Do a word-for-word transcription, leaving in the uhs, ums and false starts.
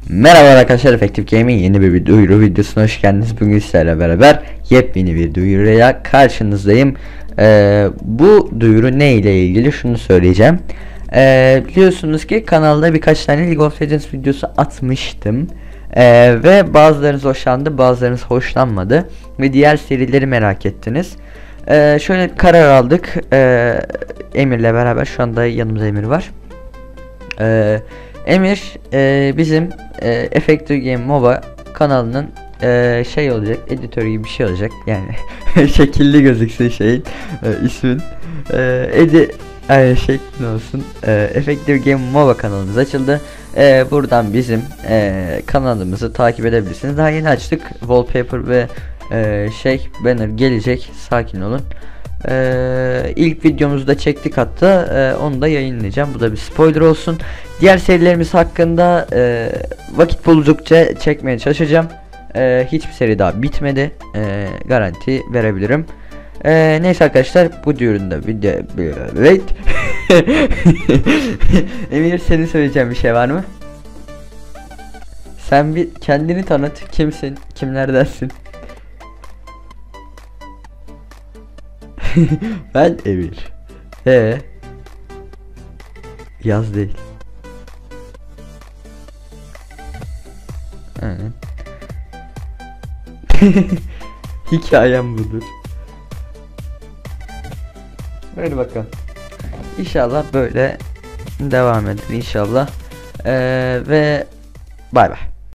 Merhaba arkadaşlar, Effective Gaming yeni bir duyuru videosuna hoş geldiniz. Bugün sizlerle beraber yepyeni bir duyuruya karşınızdayım. Ee, bu duyuru ne ile ilgili şunu söyleyeceğim. Ee, biliyorsunuz ki kanalda birkaç tane League of Legends videosu atmıştım. Ee, ve bazılarınız hoşlandı, bazılarınız hoşlanmadı ve diğer serileri merak ettiniz. Ee, şöyle bir karar aldık. Ee, Emir'le beraber, şu anda yanımızda Emir var. Ee, Emir e, bizim e, Effective Game MOBA kanalının e, şey olacak, editörü gibi bir şey olacak. Yani şekilli gözüksün şeyin e, ismin. E, edi e, şekli olsun. E, Effective Game MOBA kanalımız açıldı. E, buradan bizim e, kanalımızı takip edebilirsiniz. Daha yeni açtık. Wallpaper ve e, şey banner gelecek. Sakin olun. Ee, ilk videomuzu da çektik, hatta ee, onu da yayınlayacağım. Bu da bir spoiler olsun. Diğer serilerimiz hakkında e, vakit buldukça çekmeye çalışacağım. E, hiçbir seri daha bitmedi, e, garanti verebilirim. E, neyse arkadaşlar, bu duyurunda video wait. Emir, senin söyleyeceğin bir şey var mı? Sen bir kendini tanıt, kimsin, kimlerdensin? Ben Emir. Ee, yaz değil. Aynen. Hikayem budur. Böyle bakalım. İnşallah böyle devam eder inşallah. Ee, ve bay bay.